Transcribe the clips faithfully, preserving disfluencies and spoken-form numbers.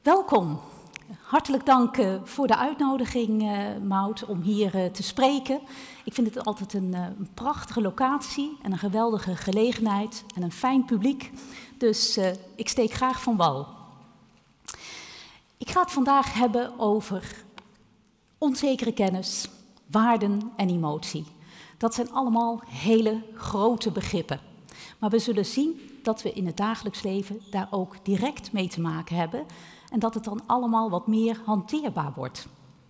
Welkom. Hartelijk dank uh, voor de uitnodiging, uh, Maud, om hier uh, te spreken. Ik vind het altijd een, uh, een prachtige locatie en een geweldige gelegenheid en een fijn publiek. Dus uh, ik steek graag van wal. Ik ga het vandaag hebben over onzekere kennis, waarden en emotie. Dat zijn allemaal hele grote begrippen. Maar we zullen zien dat we in het dagelijks leven daar ook direct mee te maken hebben en dat het dan allemaal wat meer hanteerbaar wordt.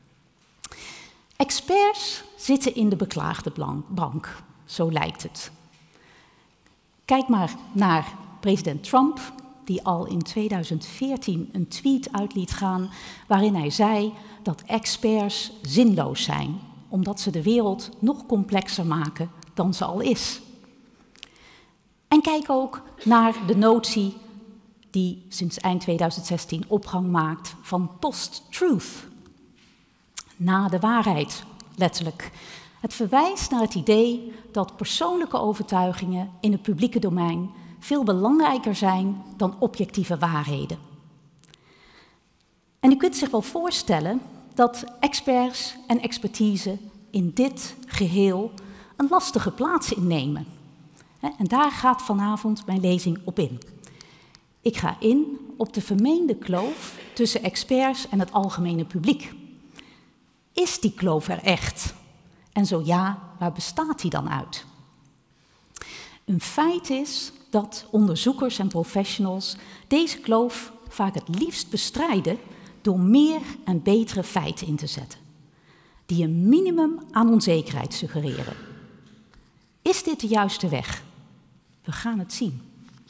Experts zitten in de beklaagde bank, zo lijkt het. Kijk maar naar president Trump, die al in tweeduizend veertien een tweet uit liet gaan waarin hij zei dat experts zinloos zijn, omdat ze de wereld nog complexer maken dan ze al is. En kijk ook naar de notie die sinds eind tweeduizend zestien opgang maakt van post-truth. Na de waarheid, letterlijk. Het verwijst naar het idee dat persoonlijke overtuigingen in het publieke domein veel belangrijker zijn dan objectieve waarheden. En u kunt zich wel voorstellen dat experts en expertise in dit geheel een lastige plaats innemen. En daar gaat vanavond mijn lezing op in. Ik ga in op de vermeende kloof tussen experts en het algemene publiek. Is die kloof er echt? En zo ja, waar bestaat die dan uit? Een feit is dat onderzoekers en professionals deze kloof vaak het liefst bestrijden door meer en betere feiten in te zetten, die een minimum aan onzekerheid suggereren. Is dit de juiste weg? We gaan het zien.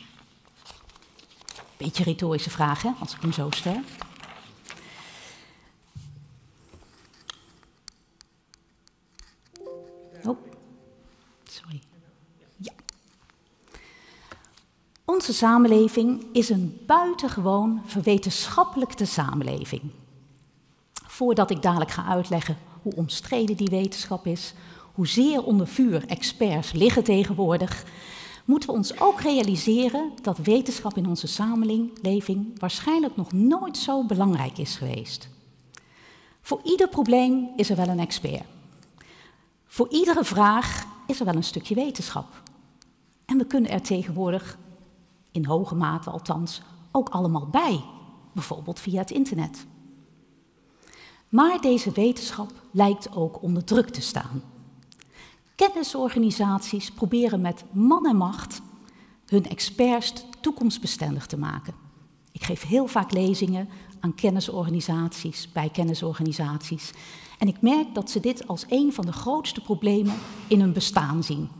Beetje retorische vraag, hè, als ik hem zo stel. Oh, sorry. Ja. Onze samenleving is een buitengewoon verwetenschappelijke samenleving. Voordat ik dadelijk ga uitleggen hoe omstreden die wetenschap is, hoezeer onder vuur experts liggen tegenwoordig, moeten we ons ook realiseren dat wetenschap in onze samenleving waarschijnlijk nog nooit zo belangrijk is geweest. Voor ieder probleem is er wel een expert. Voor iedere vraag is er wel een stukje wetenschap. En we kunnen er tegenwoordig, in hoge mate althans, ook allemaal bij, bijvoorbeeld via het internet. Maar deze wetenschap lijkt ook onder druk te staan. Kennisorganisaties proberen met man en macht hun experts toekomstbestendig te maken. Ik geef heel vaak lezingen aan kennisorganisaties, bij kennisorganisaties. En ik merk dat ze dit als een van de grootste problemen in hun bestaan zien.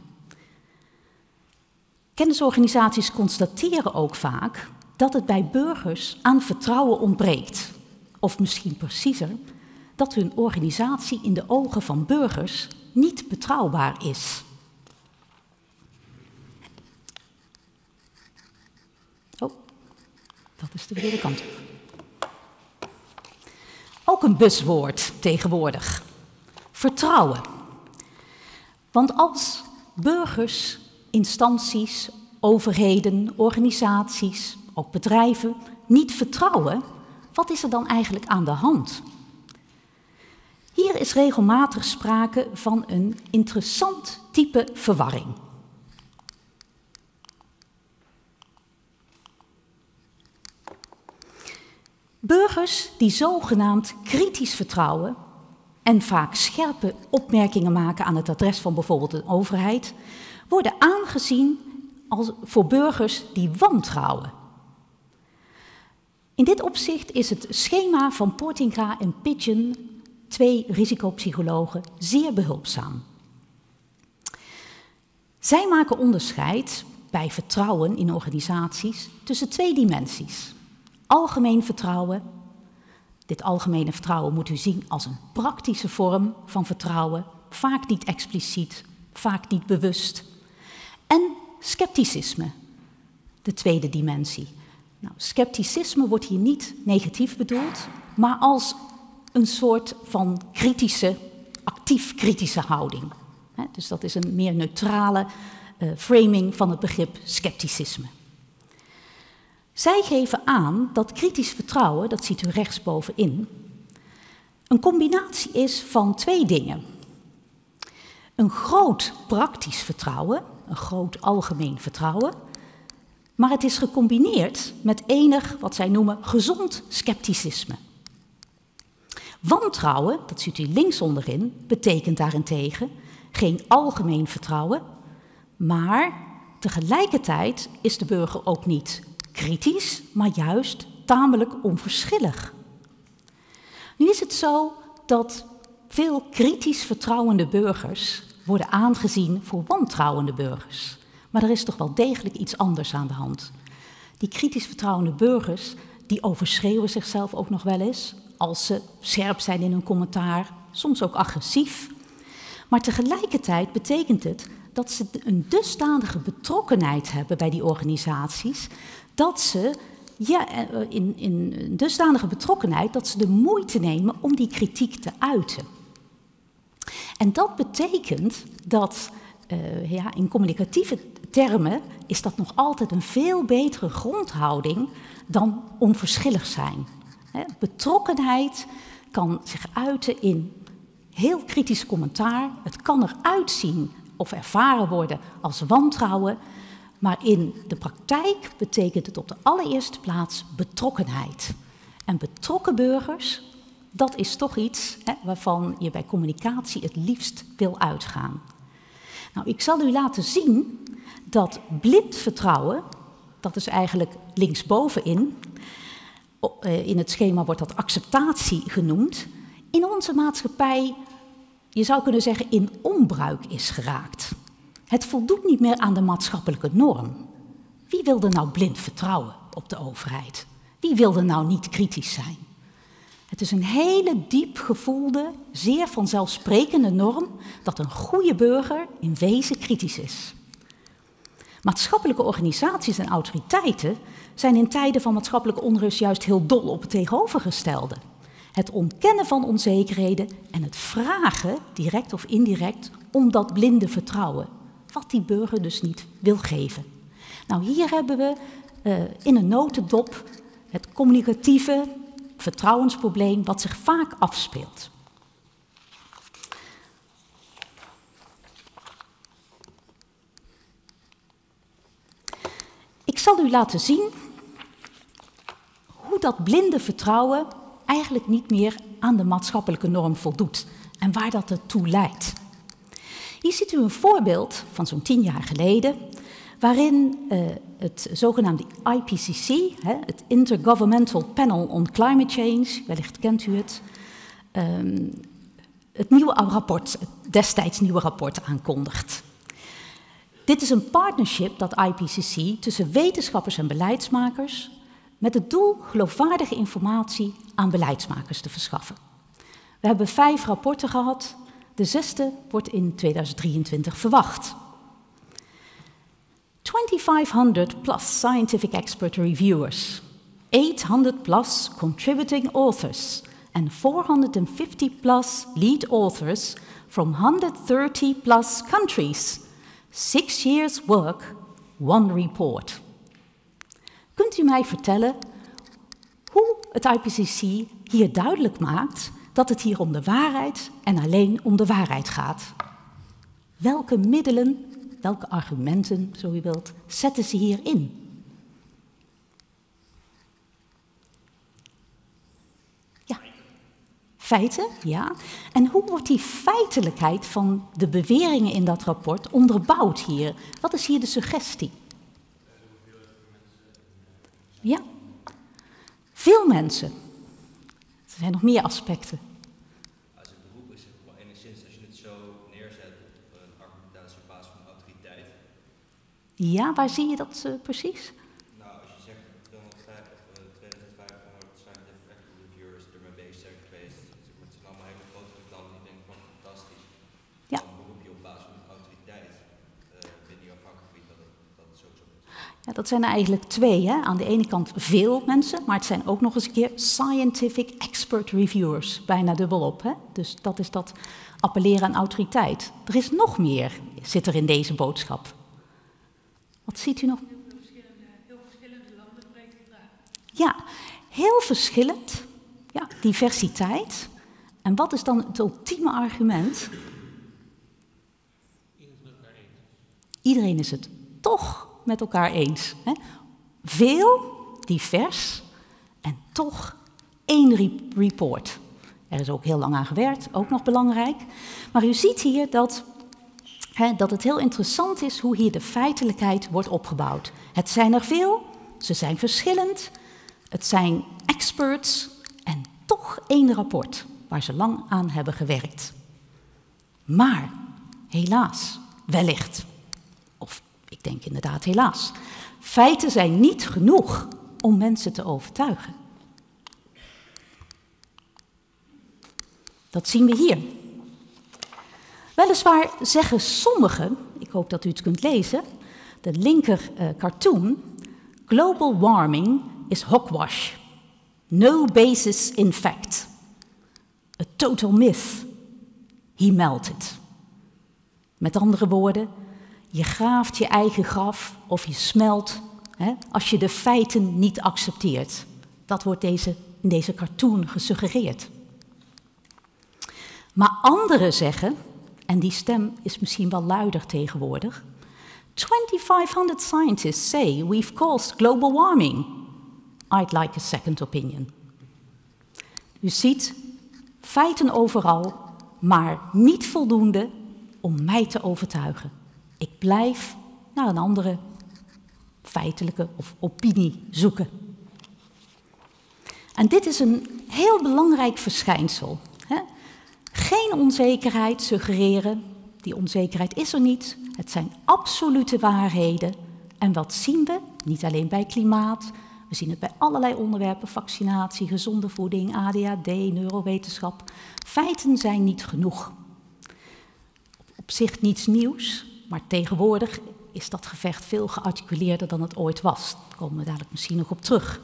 Kennisorganisaties constateren ook vaak dat het bij burgers aan vertrouwen ontbreekt. Of misschien preciezer, dat hun organisatie in de ogen van burgers niet betrouwbaar is. Oh, dat is de verkeerde kant op. Ook een buzzwoord tegenwoordig. Vertrouwen. Want als burgers, instanties, overheden, organisaties, ook bedrijven niet vertrouwen, wat is er dan eigenlijk aan de hand? Hier is regelmatig sprake van een interessant type verwarring. Burgers die zogenaamd kritisch vertrouwen en vaak scherpe opmerkingen maken aan het adres van bijvoorbeeld een overheid, worden aangezien als voor burgers die wantrouwen. In dit opzicht is het schema van Portinga en Pidgeon, twee risicopsychologen, zeer behulpzaam. Zij maken onderscheid bij vertrouwen in organisaties tussen twee dimensies. Algemeen vertrouwen. Dit algemene vertrouwen moet u zien als een praktische vorm van vertrouwen, vaak niet expliciet, vaak niet bewust. En scepticisme, de tweede dimensie. Nou, scepticisme wordt hier niet negatief bedoeld, maar als een soort van kritische, actief kritische houding. Dus dat is een meer neutrale uh, framing van het begrip scepticisme. Zij geven aan dat kritisch vertrouwen, dat ziet u rechtsbovenin, een combinatie is van twee dingen. Een groot praktisch vertrouwen, een groot algemeen vertrouwen, maar het is gecombineerd met enig wat zij noemen gezond scepticisme. Wantrouwen, dat ziet u links onderin, betekent daarentegen geen algemeen vertrouwen, maar tegelijkertijd is de burger ook niet kritisch, maar juist tamelijk onverschillig. Nu is het zo dat veel kritisch vertrouwende burgers worden aangezien voor wantrouwende burgers. Maar er is toch wel degelijk iets anders aan de hand. Die kritisch vertrouwende burgers, die overschreeuwen zichzelf ook nog wel eens, als ze scherp zijn in hun commentaar, soms ook agressief. Maar tegelijkertijd betekent het dat ze een dusdanige betrokkenheid hebben bij die organisaties, dat ze ja, in, in een dusdanige betrokkenheid dat ze de moeite nemen om die kritiek te uiten. En dat betekent dat uh, ja, in communicatieve termen is dat nog altijd een veel betere grondhouding dan onverschillig zijn. He, betrokkenheid kan zich uiten in heel kritisch commentaar. Het kan eruit zien of ervaren worden als wantrouwen. Maar in de praktijk betekent het op de allereerste plaats betrokkenheid. En betrokken burgers, dat is toch iets hè, waarvan je bij communicatie het liefst wil uitgaan. Nou, ik zal u laten zien dat blind vertrouwen, dat is eigenlijk linksbovenin, in het schema wordt dat acceptatie genoemd, in onze maatschappij, je zou kunnen zeggen, in onbruik is geraakt. Het voldoet niet meer aan de maatschappelijke norm. Wie wil er nou blind vertrouwen op de overheid? Wie wil er nou niet kritisch zijn? Het is een hele diep gevoelde, zeer vanzelfsprekende norm dat een goede burger in wezen kritisch is. Maatschappelijke organisaties en autoriteiten zijn in tijden van maatschappelijke onrust juist heel dol op het tegenovergestelde. Het ontkennen van onzekerheden en het vragen, direct of indirect, om dat blinde vertrouwen. Wat die burger dus niet wil geven. Nou, hier hebben we uh, in een notendop het communicatieve vertrouwensprobleem wat zich vaak afspeelt. Ik zal u laten zien hoe dat blinde vertrouwen eigenlijk niet meer aan de maatschappelijke norm voldoet en waar dat ertoe leidt. Hier ziet u een voorbeeld van zo'n tien jaar geleden, waarin uh, het zogenaamde I P C C, hè, het Intergovernmental Panel on Climate Change, wellicht kent u het, um, het nieuwe rapport, het destijds nieuwe rapport aankondigt. Dit is een partnership, dat I P C C, tussen wetenschappers en beleidsmakers, met het doel geloofwaardige informatie aan beleidsmakers te verschaffen. We hebben vijf rapporten gehad. De zesde wordt in tweeduizend drieëntwintig verwacht. twenty-five hundred plus scientific expert reviewers, eight hundred plus contributing authors and four hundred fifty plus lead authors from one hundred thirty plus countries. Six years work, one report. Kunt u mij vertellen hoe het I P C C hier duidelijk maakt dat het hier om de waarheid en alleen om de waarheid gaat? Welke middelen, welke argumenten, zo u wilt, zetten ze hier in? Ja, feiten, ja. En hoe wordt die feitelijkheid van de beweringen in dat rapport onderbouwd hier? Wat is hier de suggestie? Ja, veel mensen. Er zijn nog meer aspecten. Als het beroep is, het wel enigszins als je het zo neerzet op een argumentatie op basis van autoriteit. Ja, waar zie je dat uh, precies? Nou, als je zegt tweeduizend vijfhonderd scientific expert reviewers ermee bezig zijn geweest, het zijn allemaal hele grote getallen, die denken van fantastisch. Ja. Dan beroep je op basis van autoriteit uh, binnen jouw vakgebied dat het, dat het sowieso is. Ja, dat zijn er eigenlijk twee. Hè? Aan de ene kant veel mensen, maar het zijn ook nog eens een keer scientific expert reviewers. Bijna dubbelop. Hè? Dus dat is dat appelleren aan autoriteit. Er is nog meer, zit er in deze boodschap. Wat ziet u nog? Heel verschillende, heel verschillende landen spreken het Ja, heel verschillend. Ja, diversiteit. En wat is dan het ultieme argument? Iedereen is het toch met elkaar eens. Hè? Veel, divers en toch één re- report. Er is ook heel lang aan gewerkt, ook nog belangrijk. Maar u ziet hier dat, hè, dat het heel interessant is hoe hier de feitelijkheid wordt opgebouwd. Het zijn er veel, ze zijn verschillend, het zijn experts en toch één rapport waar ze lang aan hebben gewerkt. Maar, helaas, wellicht, of ik denk inderdaad helaas, feiten zijn niet genoeg om mensen te overtuigen. Dat zien we hier. Weliswaar zeggen sommigen, ik hoop dat u het kunt lezen, de linker uh, cartoon, global warming is hogwash. No basis in fact. A total myth. He melted. Met andere woorden, je graaft je eigen graf of je smelt hè, als je de feiten niet accepteert. Dat wordt deze, in deze cartoon gesuggereerd. Maar anderen zeggen, en die stem is misschien wel luider tegenwoordig, twenty-five hundred scientists say we've caused global warming. I'd like a second opinion. U ziet, feiten overal, maar niet voldoende om mij te overtuigen. Ik blijf naar een andere feitelijke of opinie zoeken. En dit is een heel belangrijk verschijnsel. Hè? Geen onzekerheid suggereren, die onzekerheid is er niet. Het zijn absolute waarheden. En wat zien we? Niet alleen bij klimaat, we zien het bij allerlei onderwerpen, vaccinatie, gezonde voeding, A D H D, neurowetenschap. Feiten zijn niet genoeg. Op zich niets nieuws, maar tegenwoordig is dat gevecht veel gearticuleerder dan het ooit was. Daar komen we dadelijk misschien nog op terug.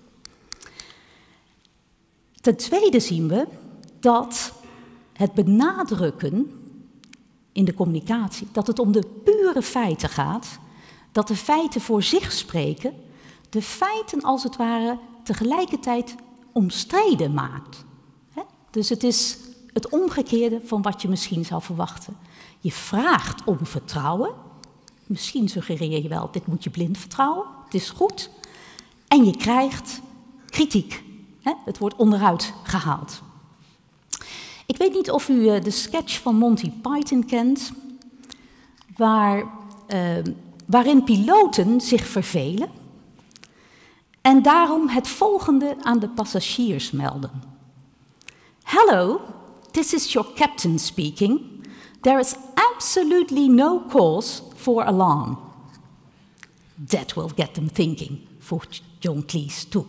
Ten tweede zien we dat het benadrukken in de communicatie, dat het om de pure feiten gaat, dat de feiten voor zich spreken, de feiten als het ware tegelijkertijd omstreden maakt. He? Dus het is het omgekeerde van wat je misschien zou verwachten. Je vraagt om vertrouwen, misschien suggereer je wel, dit moet je blind vertrouwen, het is goed, en je krijgt kritiek. He? Het wordt onderuit gehaald. Ik weet niet of u de sketch van Monty Python kent, waar, uh, waarin piloten zich vervelen en daarom het volgende aan de passagiers melden. Hello, this is your captain speaking. There is absolutely no cause for alarm. That will get them thinking, voegt John Cleese toe.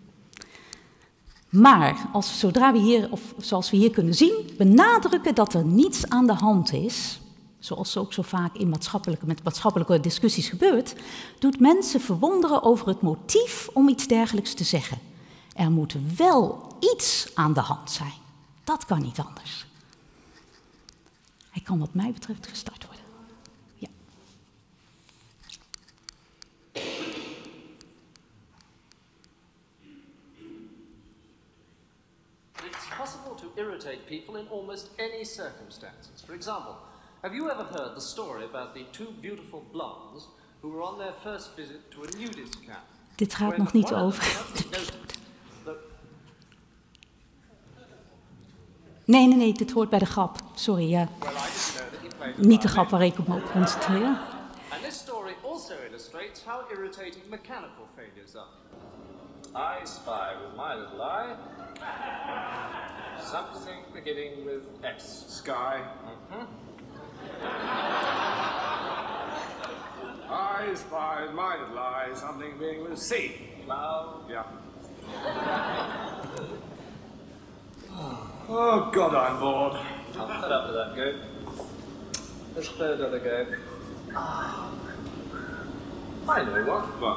Maar als, zodra we hier, of zoals we hier kunnen zien, benadrukken dat er niets aan de hand is, zoals ook zo vaak in maatschappelijke, met maatschappelijke discussies gebeurt, doet mensen verwonderen over het motief om iets dergelijks te zeggen. Er moet wel iets aan de hand zijn. Dat kan niet anders. Hij kan wat mij betreft gestart worden. Ja. It's possible to irritate people in almost any circumstances. For example, have you ever heard the story about the two beautiful blondes who were on their first visit to a nudist camp? Dit gaat nog niet over. Nee, nee, nee, dit hoort bij de grap. Sorry, ja. Niet de grap waar ik op moet concentreren. And this story also illustrates how irritating mechanical failures are. I spy with my little eye something beginning with S. Sky. Mm-hmm. I spy with my little eye something beginning with C. Cloud. Yeah. Oh God, I'm bored. I'm fed up with that goat. Let's play another game. I know what. What?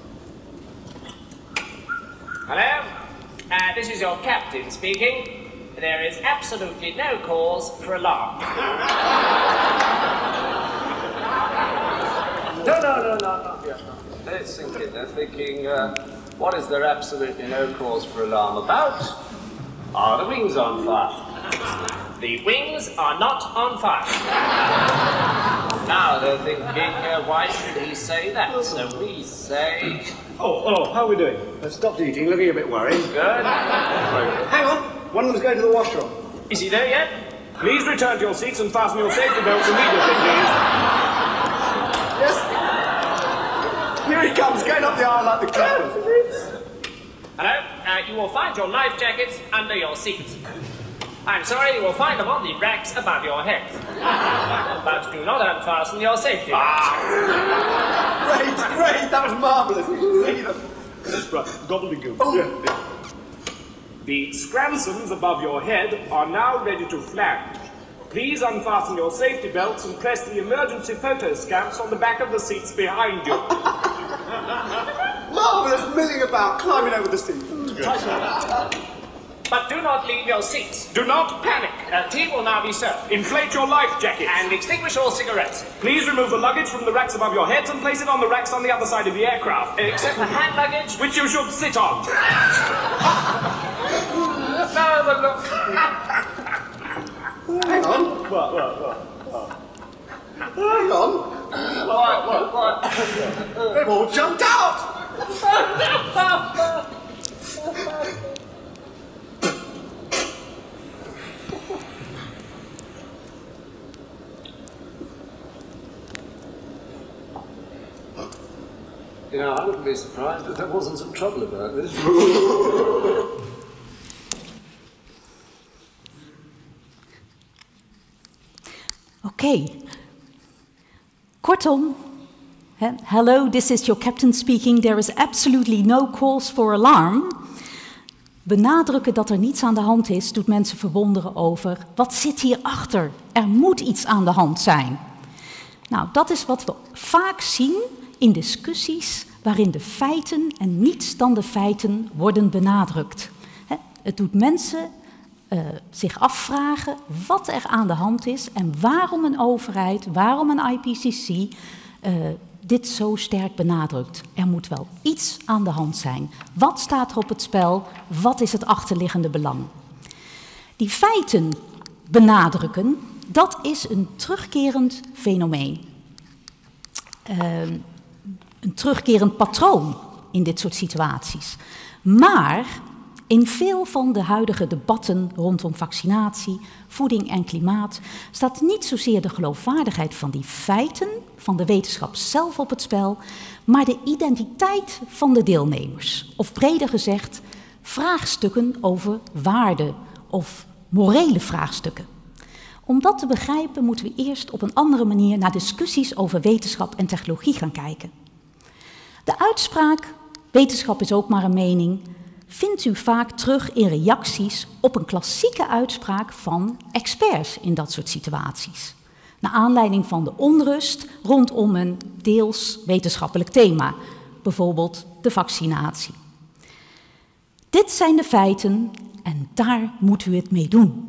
Hello, uh, this is your captain speaking. There is absolutely no cause for alarm. No, no, no, no, no. Yeah. They're thinking, they're thinking, uh, What is there absolutely no cause for alarm about? Are the wings on fire? The wings are not on fire. Now they're thinking, uh, why should he say that? So we say... Oh, oh, how are we doing? I stopped eating, looking a bit worried. Good. Hang on, one of them's going to the washroom. Is he there yet? Please return to your seats and fasten your safety belts immediately, please. Yes. Here he comes, going up the aisle like the clappers. Hello? Uh, you will find your life jackets under your seats. I'm sorry, you will find them on the racks above your head. But do not unfasten your safety belts. Ah. Great, great, that was marvellous. That's right, gobbledygook. Oh. Yeah. The scransons above your head are now ready to flange. Please unfasten your safety belts and press the emergency photo scamps on the back of the seats behind you. Marvellous, milling about, climbing over the seat. But do not leave your seats. Do not panic. Uh, tea will now be served. Inflate your life jackets. And extinguish all cigarettes. Please remove the luggage from the racks above your heads and place it on the racks on the other side of the aircraft. Except the hand luggage. Which you should sit on. No, but look. Hang on. What, what, what, what? Hang on. What, what, what? They've all jumped out. You know, I wouldn't be surprised if there wasn't some trouble about this. Oké. Okay. Kortom, he, hello, this is your captain speaking. There is absolutely no cause for alarm. Benadrukken dat er niets aan de hand is, doet mensen verwonderen over wat zit hierachter. Er moet iets aan de hand zijn. Nou, dat is wat we vaak zien in discussies waarin de feiten en niets dan de feiten worden benadrukt. Het doet mensen uh, zich afvragen wat er aan de hand is en waarom een overheid, waarom een I P C C uh, dit zo sterk benadrukt. Er moet wel iets aan de hand zijn. Wat staat er op het spel? Wat is het achterliggende belang? Die feiten benadrukken, dat is een terugkerend fenomeen. Uh, een terugkerend patroon in dit soort situaties. Maar in veel van de huidige debatten rondom vaccinatie, voeding en klimaat staat niet zozeer de geloofwaardigheid van die feiten, van de wetenschap zelf op het spel, maar de identiteit van de deelnemers. Of breder gezegd, vraagstukken over waarde of morele vraagstukken. Om dat te begrijpen moeten we eerst op een andere manier naar discussies over wetenschap en technologie gaan kijken. De uitspraak, wetenschap is ook maar een mening, vindt u vaak terug in reacties op een klassieke uitspraak van experts in dat soort situaties. Naar aanleiding van de onrust rondom een deels wetenschappelijk thema, bijvoorbeeld de vaccinatie. Dit zijn de feiten en daar moet u het mee doen.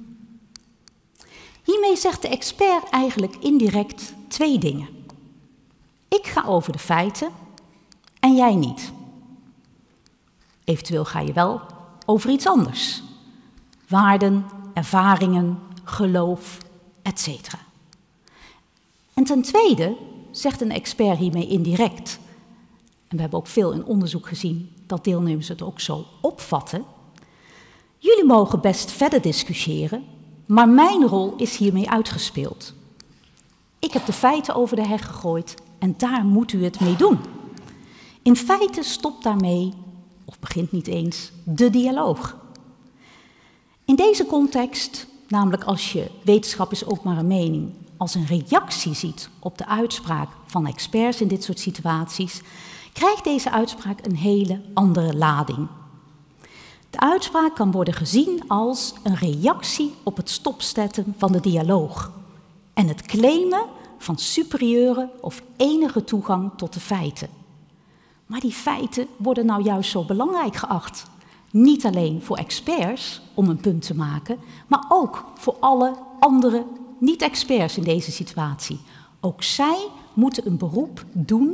Hiermee zegt de expert eigenlijk indirect twee dingen. Ik ga over de feiten en jij niet. Eventueel ga je wel over iets anders. Waarden, ervaringen, geloof, et cetera. En ten tweede zegt een expert hiermee indirect, en we hebben ook veel in onderzoek gezien dat deelnemers het ook zo opvatten, jullie mogen best verder discussiëren, maar mijn rol is hiermee uitgespeeld. Ik heb de feiten over de heg gegooid en daar moet u het mee doen. In feite stopt daarmee, of begint niet eens, de dialoog. In deze context, namelijk als je wetenschap is ook maar een mening, als een reactie ziet op de uitspraak van experts in dit soort situaties, krijgt deze uitspraak een hele andere lading. De uitspraak kan worden gezien als een reactie op het stopzetten van de dialoog en het claimen van superieure of enige toegang tot de feiten. Maar die feiten worden nou juist zo belangrijk geacht. Niet alleen voor experts om een punt te maken, maar ook voor alle andere niet-experts in deze situatie. Ook zij moeten een beroep doen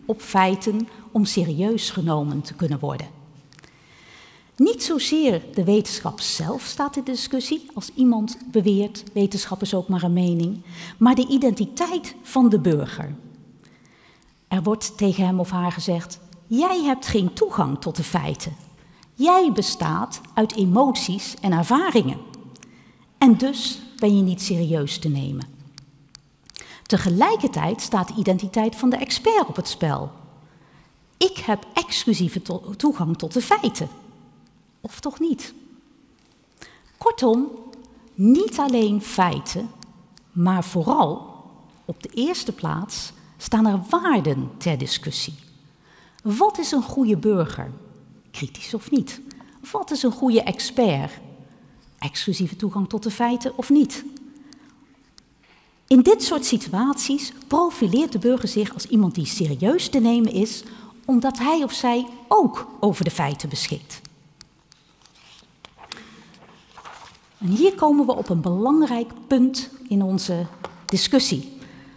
op feiten om serieus genomen te kunnen worden. Niet zozeer de wetenschap zelf staat in discussie, als iemand beweert, wetenschap is ook maar een mening, maar de identiteit van de burger. Er wordt tegen hem of haar gezegd, jij hebt geen toegang tot de feiten. Jij bestaat uit emoties en ervaringen. En dus ben je niet serieus te nemen. Tegelijkertijd staat de identiteit van de expert op het spel. Ik heb exclusieve to- toegang tot de feiten. Of toch niet? Kortom, niet alleen feiten, maar vooral op de eerste plaats staan er waarden ter discussie. Wat is een goede burger? Kritisch of niet? Wat is een goede expert? Exclusieve toegang tot de feiten of niet? In dit soort situaties profileert de burger zich als iemand die serieus te nemen is, omdat hij of zij ook over de feiten beschikt. En hier komen we op een belangrijk punt in onze discussie.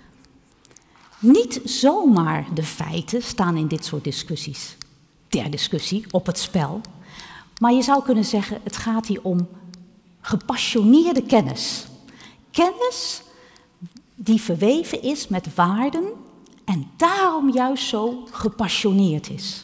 Niet zomaar de feiten staan in dit soort discussies, ter discussie, op het spel. Maar je zou kunnen zeggen, het gaat hier om gepassioneerde kennis. Kennis die verweven is met waarden en daarom juist zo gepassioneerd is.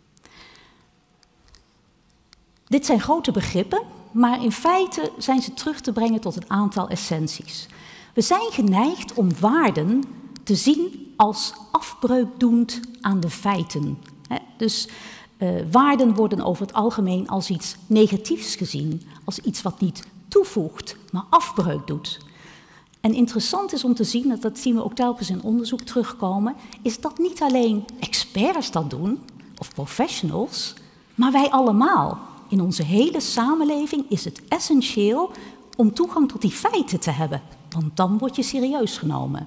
Dit zijn grote begrippen, maar in feite zijn ze terug te brengen tot een aantal essenties. We zijn geneigd om waarden te zien als afbreukdoend aan de feiten. Dus uh, waarden worden over het algemeen als iets negatiefs gezien, als iets wat niet toevoegt, maar afbreuk doet. En interessant is om te zien, dat, dat zien we ook telkens in onderzoek terugkomen, is dat niet alleen experts dat doen, of professionals, maar wij allemaal. In onze hele samenleving is het essentieel om toegang tot die feiten te hebben, want dan word je serieus genomen.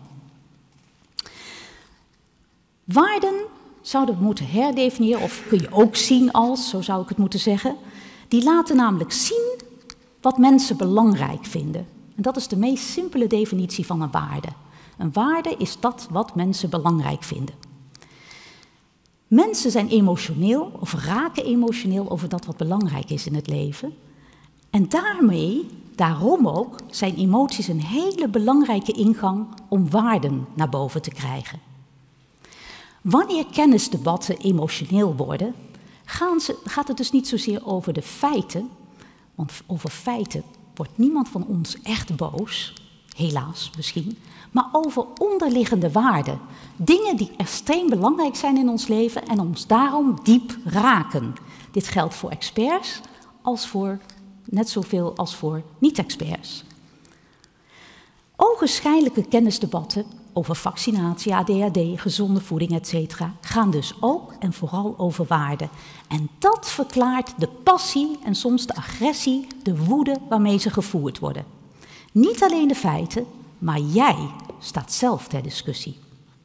Waarden zouden we moeten herdefiniëren, of kun je ook zien als, zo zou ik het moeten zeggen, die laten namelijk zien wat mensen belangrijk vinden. En dat is de meest simpele definitie van een waarde. Een waarde is dat wat mensen belangrijk vinden. Mensen zijn emotioneel of raken emotioneel over dat wat belangrijk is in het leven. En daarmee, daarom ook, zijn emoties een hele belangrijke ingang om waarden naar boven te krijgen. Wanneer kennisdebatten emotioneel worden, gaan ze, gaat het dus niet zozeer over de feiten, want over feiten wordt niemand van ons echt boos, helaas misschien, maar over onderliggende waarden. Dingen die extreem belangrijk zijn in ons leven en ons daarom diep raken. Dit geldt voor experts als voor, net zoveel als voor niet-experts. Ogenschijnlijke kennisdebatten over vaccinatie, A D H D, gezonde voeding, et cetera, gaan dus ook en vooral over waarden. En dat verklaart de passie en soms de agressie, de woede waarmee ze gevoerd worden. Niet alleen de feiten, maar jij staat zelf ter discussie.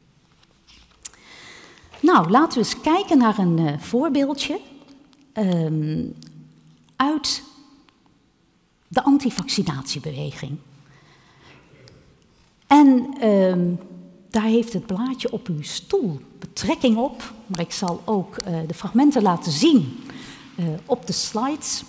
Nou, laten we eens kijken naar een uh, voorbeeldje um, uit de antivaccinatiebeweging. En um, daar heeft het blaadje op uw stoel betrekking op, maar ik zal ook uh, de fragmenten laten zien uh, op de slides.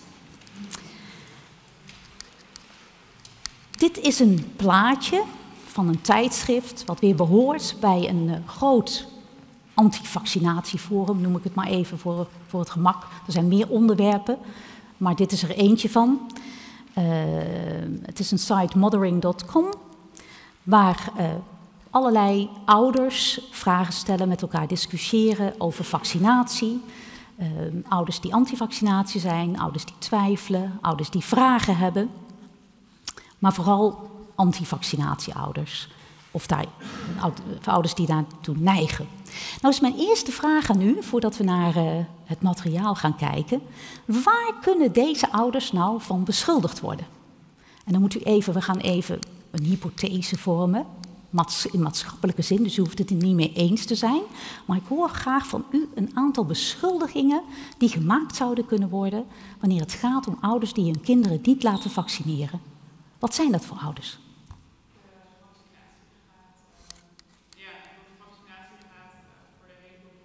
Dit is een plaatje van een tijdschrift wat weer behoort bij een uh, groot antivaccinatieforum, noem ik het maar even voor, voor het gemak. Er zijn meer onderwerpen, maar dit is er eentje van. Uh, het is een site mothering punt com, waar uh, allerlei ouders vragen stellen, met elkaar discussiëren over vaccinatie. Uh, ouders die antivaccinatie zijn, ouders die twijfelen, ouders die vragen hebben. Maar vooral antivaccinatieouders, of daar, ouders die daartoe neigen. Nou is mijn eerste vraag aan u, voordat we naar uh, het materiaal gaan kijken. Waar kunnen deze ouders nou van beschuldigd worden? En dan moet u even, we gaan even een hypothese vormen, in maatschappelijke zin, dus u hoeft het er niet mee eens te zijn. Maar ik hoor graag van u een aantal beschuldigingen die gemaakt zouden kunnen worden wanneer het gaat om ouders die hun kinderen niet laten vaccineren. Wat zijn dat voor ouders? Ja, want de vaccinatie gaat voor de hele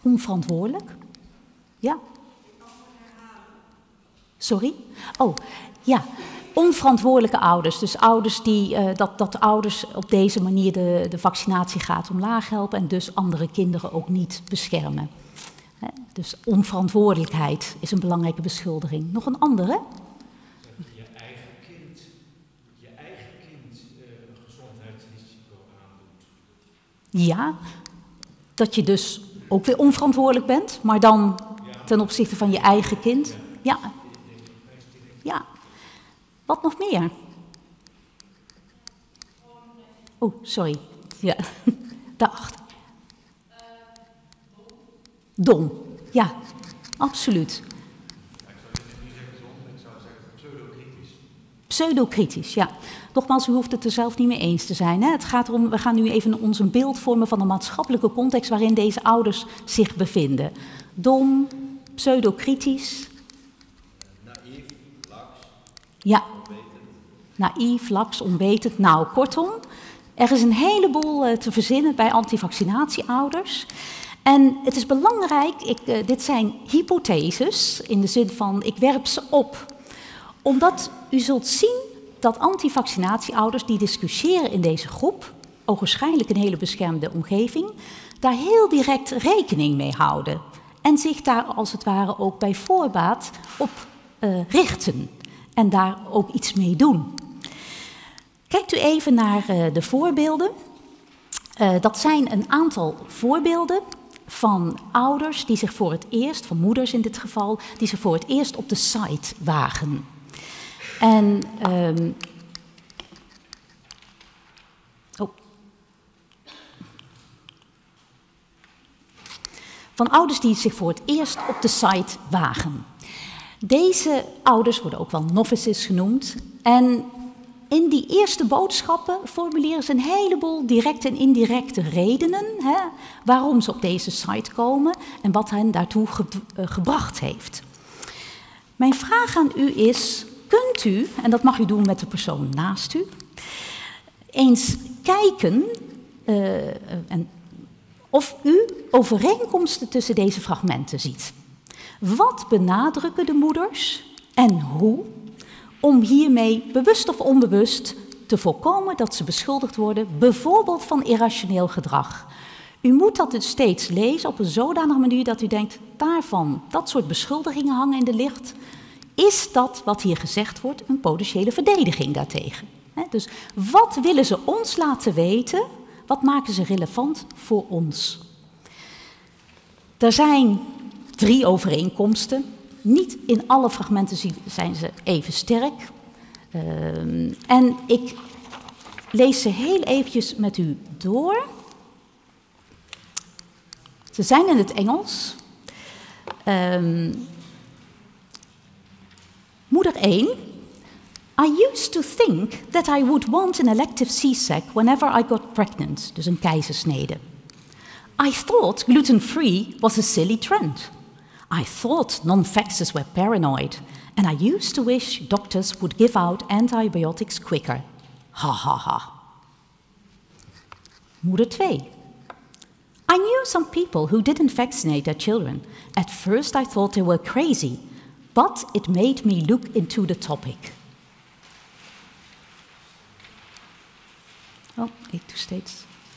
Onverantwoordelijk? Ja. Sorry? Oh, ja. Onverantwoordelijke ouders. Dus ouders die, uh, dat, dat ouders op deze manier de, de vaccinatiegraad omlaag helpen en dus andere kinderen ook niet beschermen. He, dus onverantwoordelijkheid is een belangrijke beschuldiging. Nog een andere? Je eigen kind, je eigen kind uh, een gezondheidsrisico aandoet. Ja, dat je dus ook weer onverantwoordelijk bent, maar dan ten opzichte van je eigen kind. Ja. Ja. Wat nog meer? Oh, sorry. Ja, daarachter. Dom. Ja, absoluut. Ik zou niet zeggen dom, ik zou zeggen pseudokritisch. Pseudokritisch, ja. Nogmaals, u hoeft het er zelf niet mee eens te zijn. Hè? Het gaat erom, we gaan nu even ons een beeld vormen van de maatschappelijke context waarin deze ouders zich bevinden. Dom, pseudokritisch. Naïef, laks. Ja. Naïef, laks, onwetend. Nou, kortom, er is een heleboel uh, te verzinnen bij antivaccinatieouders. En het is belangrijk, ik, uh, dit zijn hypotheses, in de zin van ik werp ze op. Omdat u zult zien dat antivaccinatieouders die discussiëren in deze groep, ogenschijnlijk een hele beschermde omgeving, daar heel direct rekening mee houden. En zich daar als het ware ook bij voorbaat op uh, richten. En daar ook iets mee doen. Kijkt u even naar uh, de voorbeelden. Uh, dat zijn een aantal voorbeelden van ouders die zich voor het eerst, van moeders in dit geval, die zich voor het eerst op de site wagen. En um, oh. Van ouders die zich voor het eerst op de site wagen. Deze ouders worden ook wel novices genoemd. En in die eerste boodschappen formuleren ze een heleboel directe en indirecte redenen hè, waarom ze op deze site komen en wat hen daartoe ge uh, gebracht heeft. Mijn vraag aan u is, kunt u, en dat mag u doen met de persoon naast u, eens kijken uh, en of u overeenkomsten tussen deze fragmenten ziet. Wat benadrukken de moeders en hoe om hiermee bewust of onbewust te voorkomen dat ze beschuldigd worden, bijvoorbeeld van irrationeel gedrag? U moet dat dus steeds lezen op een zodanige manier dat u denkt, daarvan, dat soort beschuldigingen hangen in de licht. Is dat wat hier gezegd wordt een potentiële verdediging daartegen? Dus wat willen ze ons laten weten? Wat maken ze relevant voor ons? Er zijn drie overeenkomsten. Niet in alle fragmenten zijn ze even sterk. Uh, en ik lees ze heel eventjes met u door. Ze zijn in het Engels. Um, moeder één. I used to think that I would want an elective C-sec whenever I got pregnant, dus een keizersnede. I thought gluten-free was a silly trend. I thought non-vaxxers were paranoid, and I used to wish doctors would give out antibiotics quicker. Ha ha ha. Moeder twee. I knew some people who didn't vaccinate their children. At first I thought they were crazy, but it made me look into the topic. Oh, ik doe steeds.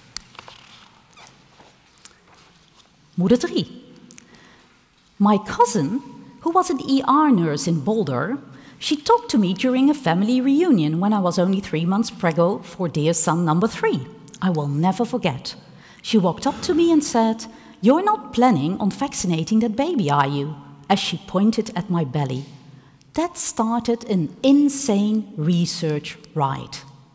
Moeder drie. My cousin, who was an E R nurse in Boulder, she talked to me during a family reunion when I was only three months preggo for dear son number three. I will never forget. She walked up to me and said, "You're not planning on vaccinating that baby, are you?" as she pointed at my belly. That started an insane research ride.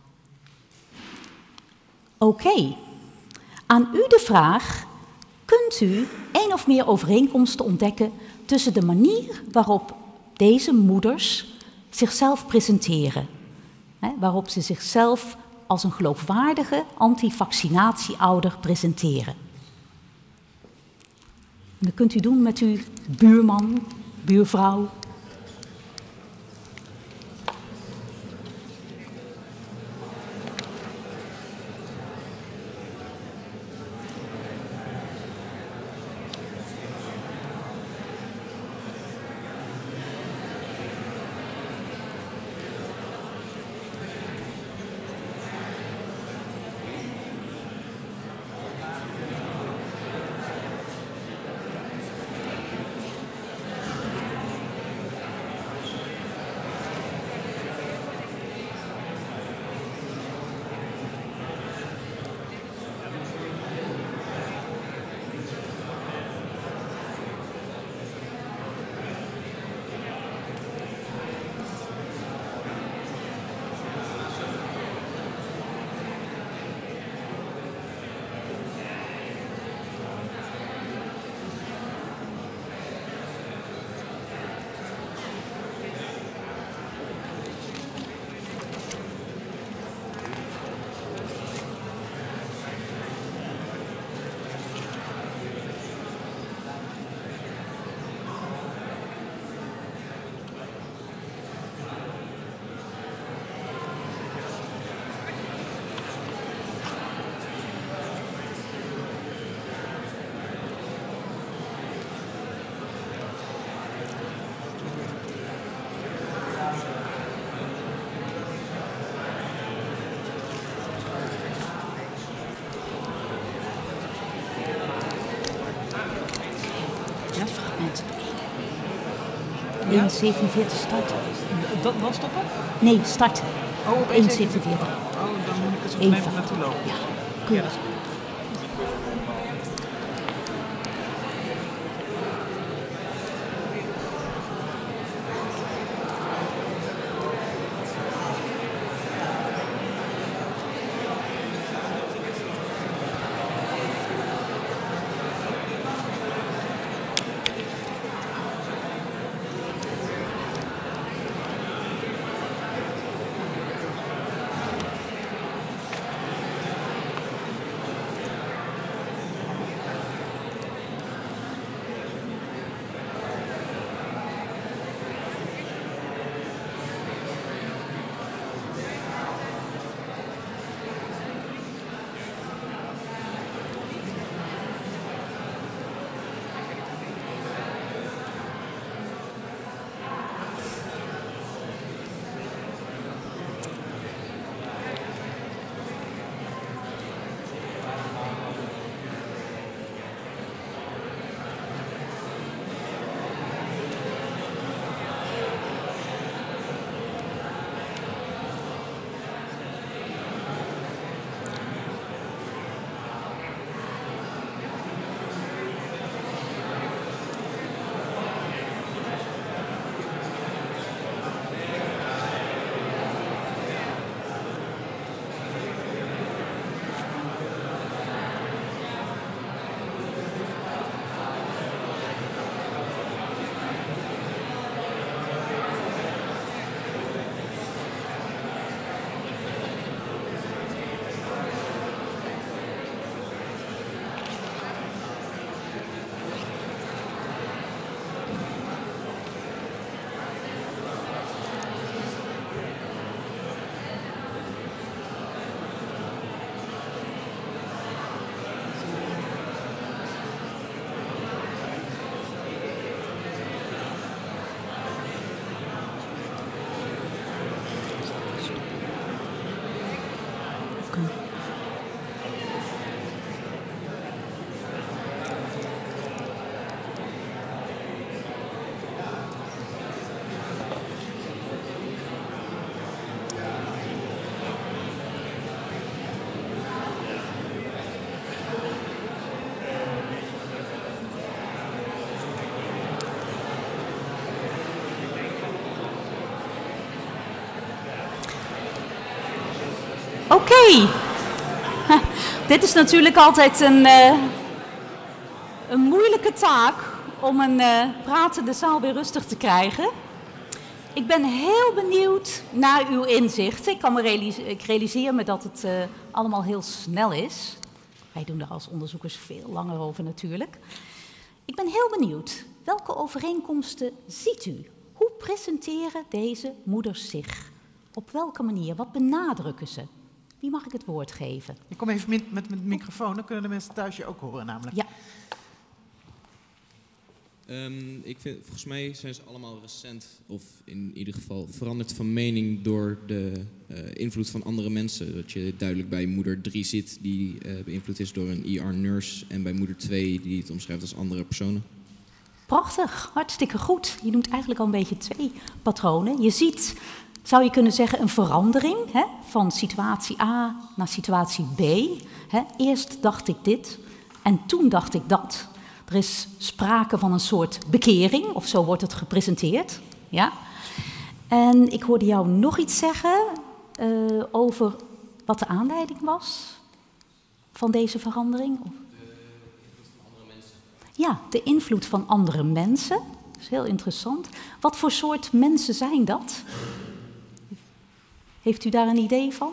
Oké, okay. Aan u de vraag, kunt u één of meer overeenkomsten ontdekken tussen de manier waarop deze moeders zichzelf presenteren? Hè, waarop ze zichzelf als een geloofwaardige antivaccinatieouder presenteren. En dat kunt u doen met uw buurman, buurvrouw. één zevenenveertig starten. Dat was stoppen? Nee, starten. Oh, op één zevenenveertig. Oh, dan moet ik eens Even. even naartoe lopen. Ja, goed. Ja, dat is goed. Oké. Okay. Dit is natuurlijk altijd een, uh, een moeilijke taak om een uh, pratende zaal weer rustig te krijgen. Ik ben heel benieuwd naar uw inzicht. Ik, kan me realise- ik realiseer me dat het uh, allemaal heel snel is. Wij doen er als onderzoekers veel langer over natuurlijk. Ik ben heel benieuwd. Welke overeenkomsten ziet u? Hoe presenteren deze moeders zich? Op welke manier? Wat benadrukken ze? Wie mag ik het woord geven? Ik kom even met, met, met de microfoon, dan kunnen de mensen thuis je ook horen namelijk. Ja. Um, ik vind, volgens mij zijn ze allemaal recent, of in ieder geval veranderd van mening door de uh, invloed van andere mensen. Dat je duidelijk bij moeder drie ziet, die uh, beïnvloed is door een E R-nurse, en bij moeder twee, die het omschrijft als andere personen. Prachtig, hartstikke goed. Je noemt eigenlijk al een beetje twee patronen. Je ziet, zou je kunnen zeggen, een verandering hè, van situatie A naar situatie B. Hè. Eerst dacht ik dit en toen dacht ik dat. Er is sprake van een soort bekering, of zo wordt het gepresenteerd. Ja. En ik hoorde jou nog iets zeggen uh, over wat de aanleiding was van deze verandering. De invloed van andere mensen. Ja, de invloed van andere mensen. Dat is heel interessant. Wat voor soort mensen zijn dat? Heeft u daar een idee van?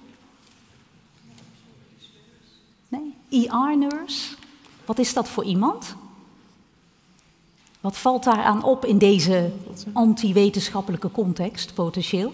Nee? E R-nurse? Wat is dat voor iemand? Wat valt daaraan op in deze anti-wetenschappelijke context, potentieel?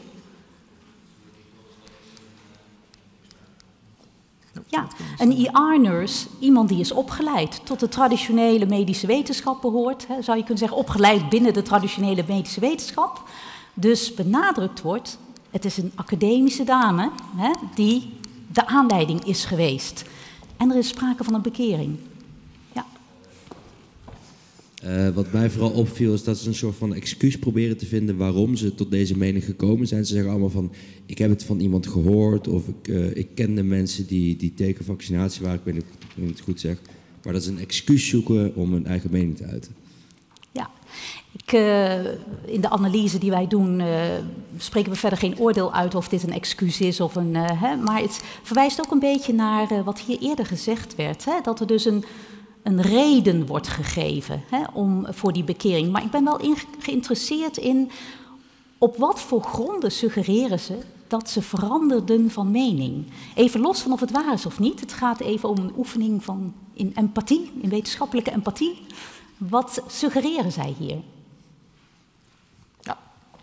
Ja, een E R-nurse, iemand die is opgeleid tot de traditionele medische wetenschap behoort, hè, zou je kunnen zeggen, opgeleid binnen de traditionele medische wetenschap. Dus benadrukt wordt, het is een academische dame hè, die de aanleiding is geweest. En er is sprake van een bekering. Ja. Uh, wat mij vooral opviel is dat ze een soort van excuus proberen te vinden waarom ze tot deze mening gekomen zijn. Ze zeggen allemaal van, ik heb het van iemand gehoord of ik, uh, ik kende mensen die, die tegen vaccinatie waren. Ik weet niet of ik het goed zeg. Maar dat is een excuus zoeken om hun eigen mening te uiten. Ja, ik, uh, in de analyse die wij doen uh, spreken we verder geen oordeel uit of dit een excuus is of een... Uh, hè, maar het verwijst ook een beetje naar uh, wat hier eerder gezegd werd. Hè, dat er dus een... een reden wordt gegeven hè, om, voor die bekering. Maar ik ben wel in, geïnteresseerd in op wat voor gronden suggereren ze dat ze veranderden van mening. Even los van of het waar is of niet. Het gaat even om een oefening van, in empathie, in wetenschappelijke empathie. Wat suggereren zij hier? Ja.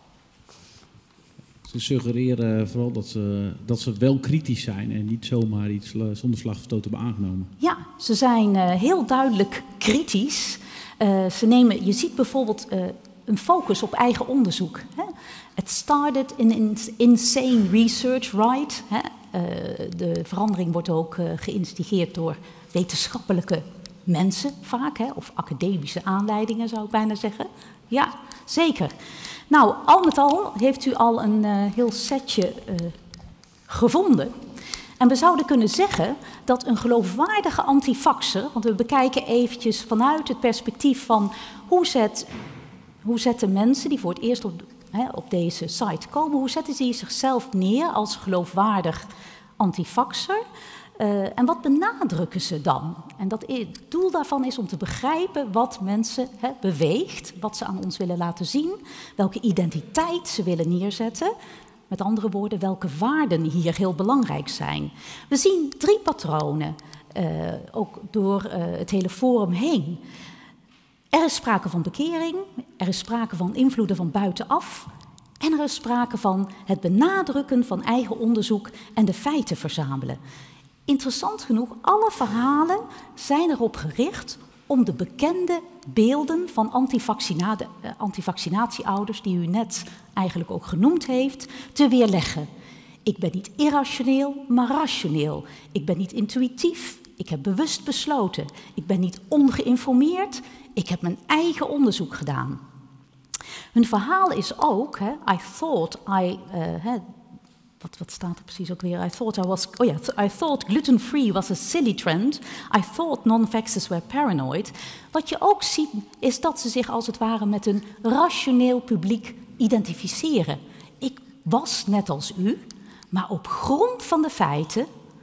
Ze suggereren vooral dat ze, dat ze wel kritisch zijn en niet zomaar iets zonder slag of stoot hebben aangenomen. Ja, ze zijn uh, heel duidelijk kritisch. Uh, ze nemen, je ziet bijvoorbeeld uh, een focus op eigen onderzoek. Hè? It started in insane research, right? Hè? Uh, de verandering wordt ook uh, geïnstigeerd door wetenschappelijke mensen vaak, hè? Of academische aanleidingen zou ik bijna zeggen. Ja, zeker. Nou, al met al heeft u al een uh, heel setje uh, gevonden. En we zouden kunnen zeggen dat een geloofwaardige antivaxer, want we bekijken eventjes vanuit het perspectief van hoe, zet, hoe zetten mensen die voor het eerst op, hè, op deze site komen, hoe zetten ze zichzelf neer als geloofwaardig antivaxer? Uh, en wat benadrukken ze dan? En dat, het doel daarvan is om te begrijpen wat mensen hè, beweegt, wat ze aan ons willen laten zien, welke identiteit ze willen neerzetten. Met andere woorden, welke waarden hier heel belangrijk zijn. We zien drie patronen, uh, ook door uh, het hele forum heen. Er is sprake van bekering, er is sprake van invloeden van buitenaf en er is sprake van het benadrukken van eigen onderzoek en de feiten verzamelen. Interessant genoeg, alle verhalen zijn erop gericht om de bekende beelden van antivaccina- antivaccinatieouders, die u net eigenlijk ook genoemd heeft, te weerleggen. Ik ben niet irrationeel, maar rationeel. Ik ben niet intuïtief, ik heb bewust besloten. Ik ben niet ongeïnformeerd, ik heb mijn eigen onderzoek gedaan. Hun verhaal is ook, hè, I thought I... Uh, Wat, wat staat er precies ook weer? I thought I was, oh ja, I thought gluten-free was a silly trend. I thought non-vaxxers were paranoid. Wat je ook ziet, is dat ze zich als het ware met een rationeel publiek identificeren. Ik was net als u, maar op grond van de feiten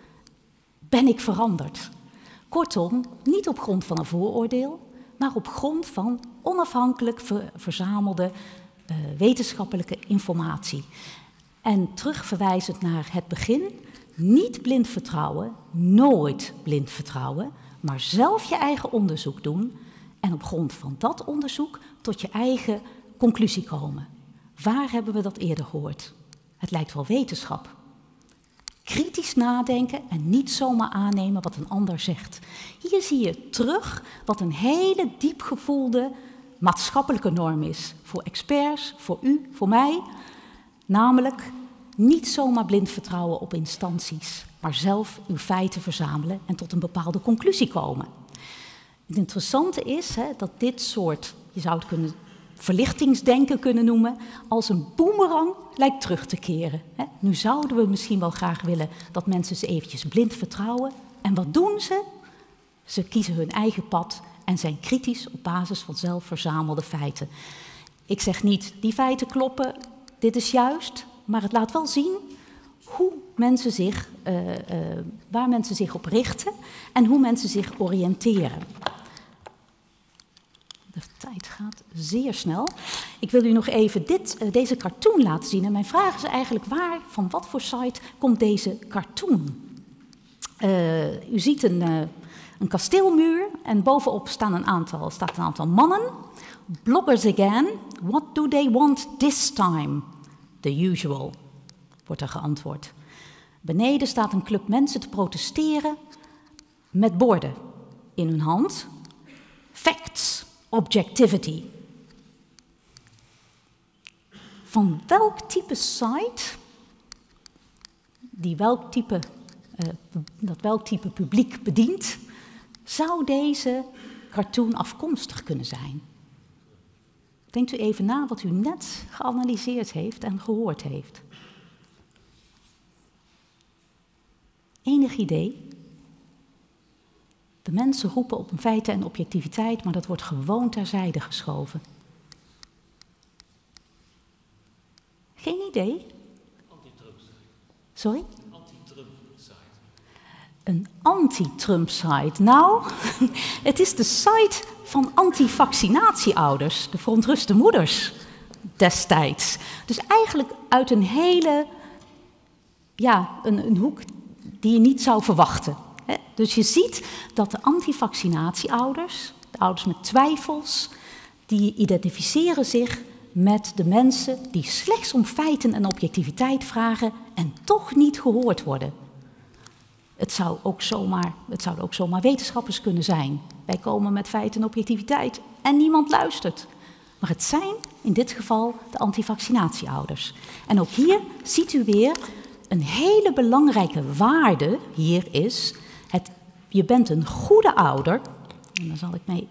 ben ik veranderd. Kortom, niet op grond van een vooroordeel, maar op grond van onafhankelijk ver, verzamelde uh, wetenschappelijke informatie. En terugverwijzend naar het begin, niet blind vertrouwen, nooit blind vertrouwen, maar zelf je eigen onderzoek doen en op grond van dat onderzoek tot je eigen conclusie komen. Waar hebben we dat eerder gehoord? Het lijkt wel wetenschap. Kritisch nadenken en niet zomaar aannemen wat een ander zegt. Hier zie je terug wat een hele diep gevoelde maatschappelijke norm is. Voor experts, voor u, voor mij. Namelijk niet zomaar blind vertrouwen op instanties, maar zelf uw feiten verzamelen en tot een bepaalde conclusie komen. Het interessante is hè, dat dit soort, je zou het kunnen verlichtingsdenken kunnen noemen, als een boemerang lijkt terug te keren. Hè. Nu zouden we misschien wel graag willen dat mensen ze eventjes blind vertrouwen. En wat doen ze? Ze kiezen hun eigen pad en zijn kritisch op basis van zelf verzamelde feiten. Ik zeg niet, die feiten kloppen, dit is juist, maar het laat wel zien hoe mensen zich, uh, uh, waar mensen zich op richten en hoe mensen zich oriënteren. De tijd gaat zeer snel. Ik wil u nog even dit, uh, deze cartoon laten zien. En mijn vraag is eigenlijk, waar, van wat voor site komt deze cartoon? Uh, u ziet een, uh, een kasteelmuur en bovenop staan een aantal, staat een aantal mannen. Bloggers again, what do they want this time? The usual, wordt er geantwoord. Beneden staat een club mensen te protesteren met borden in hun hand. Facts, objectivity. Van welk type site, die welk type, uh, dat welk type publiek bedient, zou deze cartoon afkomstig kunnen zijn? Denkt u even na wat u net geanalyseerd heeft en gehoord heeft. Enig idee? De mensen roepen op feiten en objectiviteit, maar dat wordt gewoon terzijde geschoven. Geen idee? Sorry? Een anti-Trump-site. Nou, het is de site van anti-vaccinatieouders, de verontruste moeders destijds. Dus eigenlijk uit een hele, ja, een, een hoek die je niet zou verwachten. Hè? Dus je ziet dat de anti-vaccinatieouders, de ouders met twijfels, die identificeren zich met de mensen die slechts om feiten en objectiviteit vragen en toch niet gehoord worden. Het zou ook zomaar, het zouden ook zomaar wetenschappers kunnen zijn. Wij komen met feiten en objectiviteit en niemand luistert. Maar het zijn in dit geval de antivaccinatieouders. En ook hier ziet u weer een hele belangrijke waarde hier is, het, je bent een goede ouder, en daar zal ik mee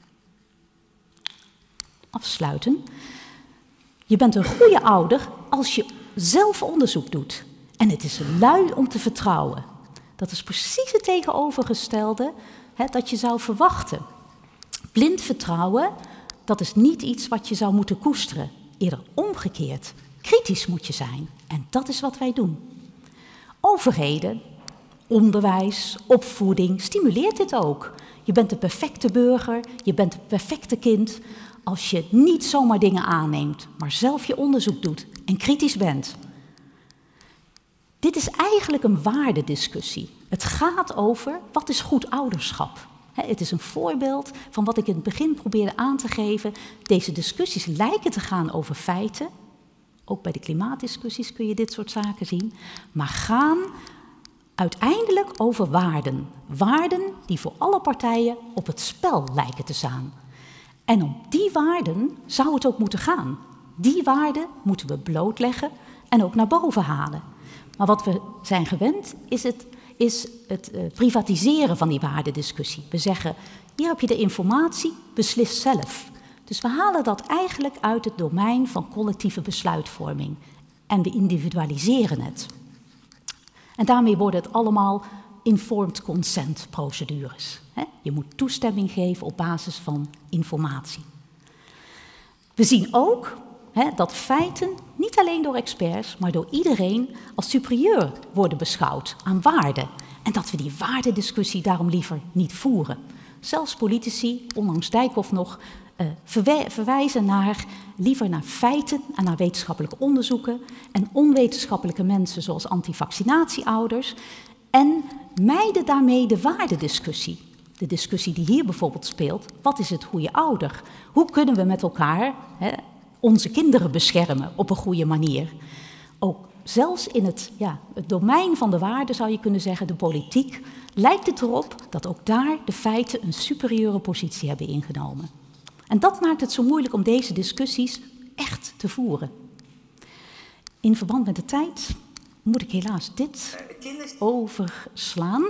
afsluiten. Je bent een goede ouder als je zelf onderzoek doet. En het is lui om te vertrouwen. Dat is precies het tegenovergestelde hè, dat je zou verwachten. Blind vertrouwen, dat is niet iets wat je zou moeten koesteren. Eerder omgekeerd. Kritisch moet je zijn. En dat is wat wij doen. Overheden, onderwijs, opvoeding stimuleert dit ook. Je bent de perfecte burger, je bent het perfecte kind als je niet zomaar dingen aanneemt, maar zelf je onderzoek doet en kritisch bent. Dit is eigenlijk een waardediscussie. Het gaat over wat is goed ouderschap. Het is een voorbeeld van wat ik in het begin probeerde aan te geven. Deze discussies lijken te gaan over feiten. Ook bij de klimaatdiscussies kun je dit soort zaken zien. Maar gaan uiteindelijk over waarden. Waarden die voor alle partijen op het spel lijken te staan. En om die waarden zou het ook moeten gaan. Die waarden moeten we blootleggen en ook naar boven halen. Maar wat we zijn gewend is het, is het uh, privatiseren van die waardediscussie. We zeggen, hier heb je de informatie, beslis zelf. Dus we halen dat eigenlijk uit het domein van collectieve besluitvorming. En we individualiseren het. En daarmee worden het allemaal informed consent procedures. Je moet toestemming geven op basis van informatie. We zien ook hè, dat feiten niet alleen door experts, maar door iedereen als superieur worden beschouwd aan waarden. En dat we die waardediscussie daarom liever niet voeren. Zelfs politici, ondanks Dijkhoff nog, uh, verwij verwijzen naar, liever naar feiten en naar wetenschappelijke onderzoeken. En onwetenschappelijke mensen zoals antivaccinatieouders. En mijden daarmee de waardediscussie. De discussie die hier bijvoorbeeld speelt, wat is het goede ouder? Hoe kunnen we met elkaar hè, onze kinderen beschermen op een goede manier? Ook zelfs in het, ja, het domein van de waarden zou je kunnen zeggen, de politiek, lijkt het erop dat ook daar de feiten een superieure positie hebben ingenomen. En dat maakt het zo moeilijk om deze discussies echt te voeren. In verband met de tijd moet ik helaas dit overslaan.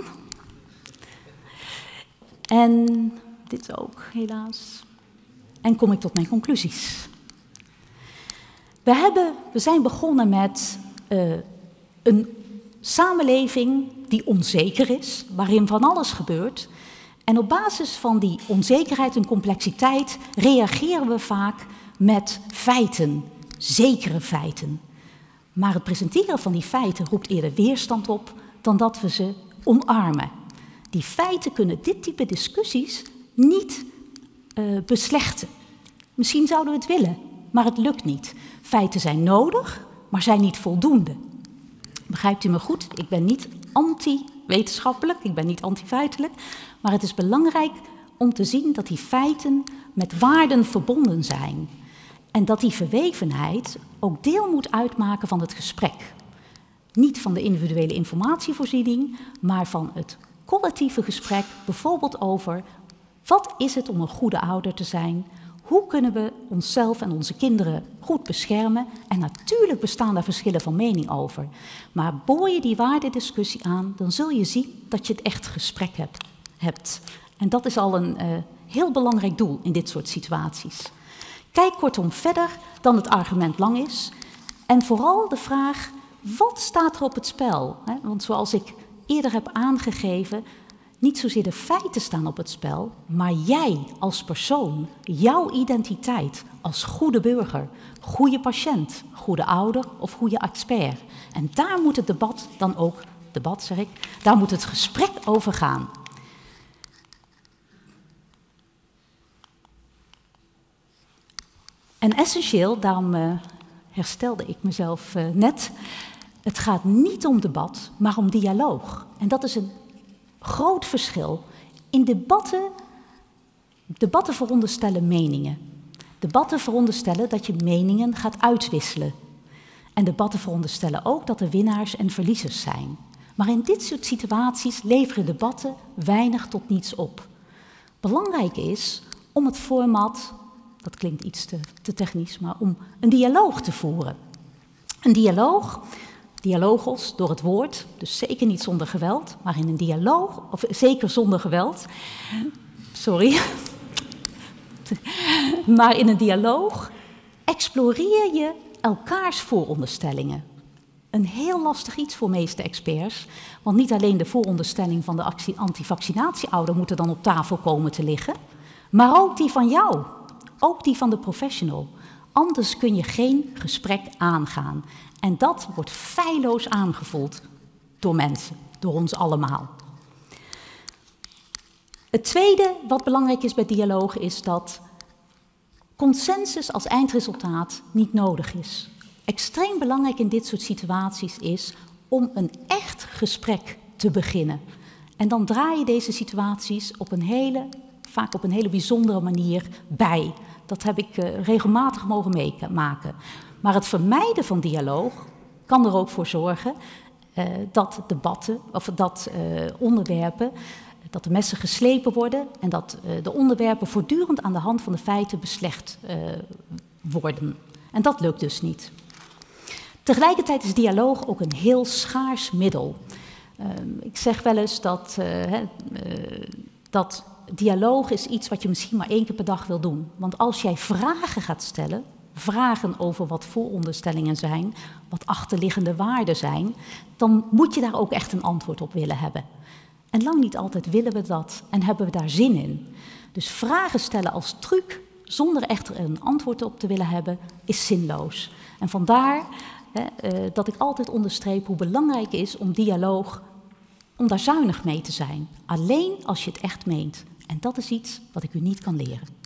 En dit ook, helaas. En kom ik tot mijn conclusies. We, hebben, we zijn begonnen met uh, een samenleving die onzeker is, waarin van alles gebeurt. En op basis van die onzekerheid en complexiteit reageren we vaak met feiten, zekere feiten. Maar het presenteren van die feiten roept eerder weerstand op dan dat we ze omarmen. Die feiten kunnen dit type discussies niet uh, beslechten. Misschien zouden we het willen, maar het lukt niet. Feiten zijn nodig, maar zijn niet voldoende. Begrijpt u me goed? Ik ben niet anti-wetenschappelijk, ik ben niet anti-feitelijk, maar het is belangrijk om te zien dat die feiten met waarden verbonden zijn. En dat die verwevenheid ook deel moet uitmaken van het gesprek. Niet van de individuele informatievoorziening, maar van het collectieve gesprek, bijvoorbeeld over wat is het om een goede ouder te zijn? Hoe kunnen we onszelf en onze kinderen goed beschermen? En natuurlijk bestaan daar verschillen van mening over. Maar boor je die waardediscussie aan, dan zul je zien dat je het echt gesprek hebt. hebt. En dat is al een uh, heel belangrijk doel in dit soort situaties. Kijk kortom verder dan het argument lang is. En vooral de vraag, wat staat er op het spel? Want zoals ik eerder heb aangegeven, niet zozeer de feiten staan op het spel, maar jij als persoon, jouw identiteit als goede burger, goede patiënt, goede ouder of goede expert. En daar moet het debat dan ook, debat zeg ik, daar moet het gesprek over gaan. En essentieel, daarom uh, herstelde ik mezelf uh, net, het gaat niet om debat, maar om dialoog. En dat is een groot verschil. In debatten, debatten veronderstellen meningen. Debatten veronderstellen dat je meningen gaat uitwisselen. En debatten veronderstellen ook dat er winnaars en verliezers zijn. Maar in dit soort situaties leveren debatten weinig tot niets op. Belangrijk is om het format, dat klinkt iets te, te technisch, maar om een dialoog te voeren. Een dialoog, dialogos door het woord, dus zeker niet zonder geweld, maar in een dialoog, of zeker zonder geweld, sorry, maar in een dialoog exploreer je elkaars vooronderstellingen. Een heel lastig iets voor meeste experts, want niet alleen de vooronderstelling van de antivaccinatieouder moet er dan op tafel komen te liggen, maar ook die van jou, ook die van de professional. Anders kun je geen gesprek aangaan. En dat wordt feilloos aangevoeld door mensen, door ons allemaal. Het tweede wat belangrijk is bij dialoog is dat consensus als eindresultaat niet nodig is. Extreem belangrijk in dit soort situaties is om een echt gesprek te beginnen. En dan draai je deze situaties op een hele, vaak op een hele bijzondere manier bij. Dat heb ik uh, regelmatig mogen meemaken. Maar het vermijden van dialoog kan er ook voor zorgen uh, dat debatten, of dat uh, onderwerpen, dat de messen geslepen worden en dat uh, de onderwerpen voortdurend aan de hand van de feiten beslecht uh, worden. En dat lukt dus niet. Tegelijkertijd is dialoog ook een heel schaars middel. Uh, ik zeg wel eens dat, uh, uh, dat dialoog is iets wat je misschien maar één keer per dag wil doen. Want als jij vragen gaat stellen, vragen over wat vooronderstellingen zijn, wat achterliggende waarden zijn, dan moet je daar ook echt een antwoord op willen hebben. En lang niet altijd willen we dat en hebben we daar zin in. Dus vragen stellen als truc, zonder echt een antwoord op te willen hebben, is zinloos. En vandaar hè, uh, dat ik altijd onderstreep hoe belangrijk is om dialoog, om daar zuinig mee te zijn. Alleen als je het echt meent. En dat is iets wat ik u niet kan leren.